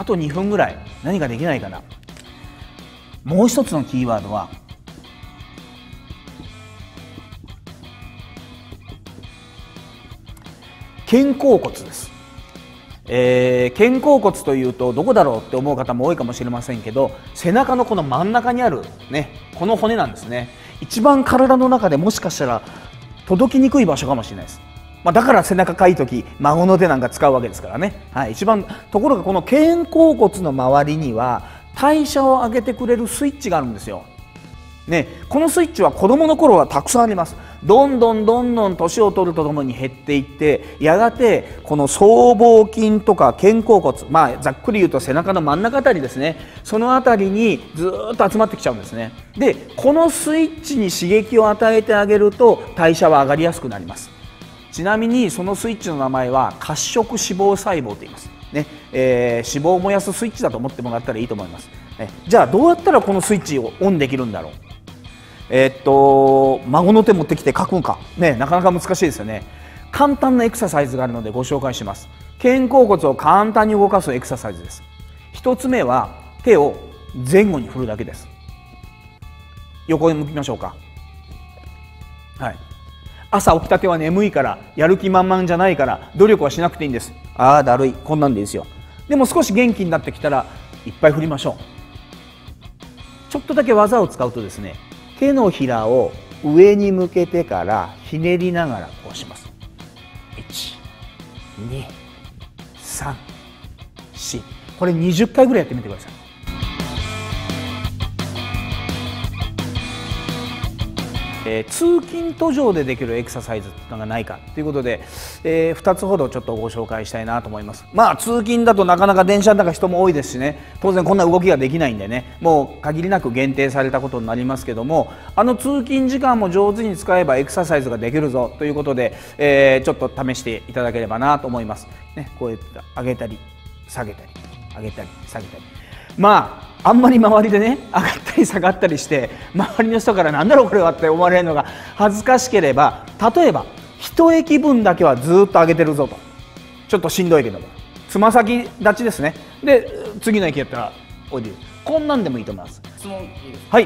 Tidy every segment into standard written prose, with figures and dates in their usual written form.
と2分ぐらい何かできないかな。もう一つのキーワードは肩甲骨です。肩甲骨というとどこだろうって思う方も多いかもしれませんけど、背中のこの真ん中にあるね、この骨なんですね。一番体の中でもしかしたら届きにくい場所かもしれないです。だから背中かい時孫の手なんか使うわけですからね。一番ところがこの肩甲骨の周りには代謝を上げてくれるスイッチがあるんですよ。このスイッチは子どもの頃はたくさんあります。どんどん年を取るとともに減っていって、やがてこの僧帽筋とか肩甲骨、ざっくり言うと背中の真ん中あたりですね、そのあたりにずっと集まってきちゃうんですね。でこのスイッチに刺激を与えてあげると代謝は上がりやすくなります。ちなみにそのスイッチの名前は褐色脂肪細胞と言いますね。脂肪を燃やすスイッチだと思ってもらったらいいと思います。じゃあどうやったらこのスイッチをオンできるんだろう。孫の手持ってきて書くんか、なかなか難しいですよね。簡単なエクササイズがあるのでご紹介します。肩甲骨を簡単に動かすエクササイズです。一つ目は手を前後に振るだけです。横に向きましょうか。朝起きたては眠いから、やる気満々じゃないから努力はしなくていいんです。だるい、こんなんでいいですよ。でも少し元気になってきたらいっぱい振りましょう。ちょっとだけ技を使うとですね、手のひらを上に向けてからひねりながらこうします。1、2、3、4、これ20回ぐらいやってみてください。通勤途上でできるエクササイズがないかということで、2つほどちょっとご紹介したいなと思います。通勤だとなかなか電車の中人も多いですしね、当然こんな動きができないんでね、もう限りなく限定されたことになりますけども、通勤時間も上手に使えばエクササイズができるぞということで、ちょっと試していただければなと思います。こうやって上げたり下げたり上げたり下げたり、あんまり周りでね上がったり下がったりして周りの人から「なんだろうこれは」って思われるのが恥ずかしければ、例えば一駅分だけはずっと上げてるぞと、ちょっとしんどいけどもつま先立ちですね。で次の駅やったら降りる、こんなんでもいいと思います。 質問いいですか。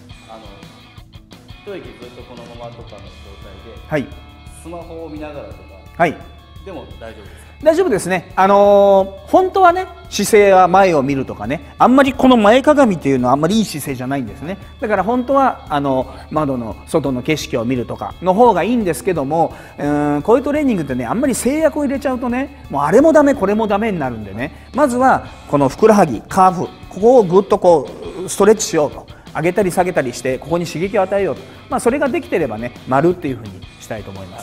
一駅ずっとこのままとかの状態で、スマホを見ながらとか、でも大丈夫ですか。 大丈夫ですね。本当はね、姿勢は前を見るとかね、あんまりこの前かがみっていうのはあんまりいい姿勢じゃないんですね。だから本当は窓の外の景色を見るとかの方がいいんですけども、こういうトレーニングってね、あんまり制約を入れちゃうとね、もうあれもダメこれもダメになるんでね、まずはこのふくらはぎカーフ、ここをぐっとこうストレッチしようと、上げたり下げたりしてここに刺激を与えようと、それができてればね、丸っていうふうにしたいと思います。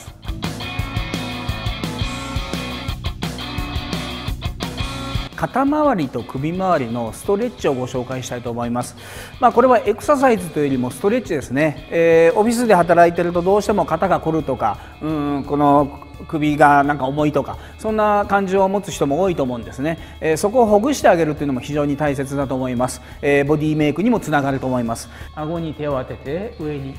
肩周りと首周りのストレッチをご紹介したいと思います。これはエクササイズというよりもストレッチですね。オフィスで働いてるとどうしても肩が凝るとか、この首がなんか重いとか、そんな感じを持つ人も多いと思うんですね。そこをほぐしてあげるというのも非常に大切だと思います。ボディメイクにもつながると思います。顎に手を当てて上に、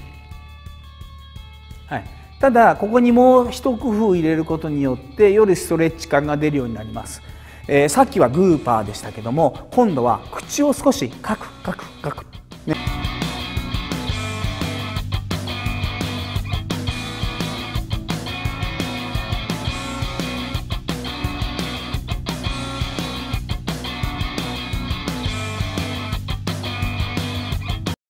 ただここにもう一工夫入れることによってよりストレッチ感が出るようになります。さっきはグーパーでしたけども、今度は口を少しカクカクカク、ね。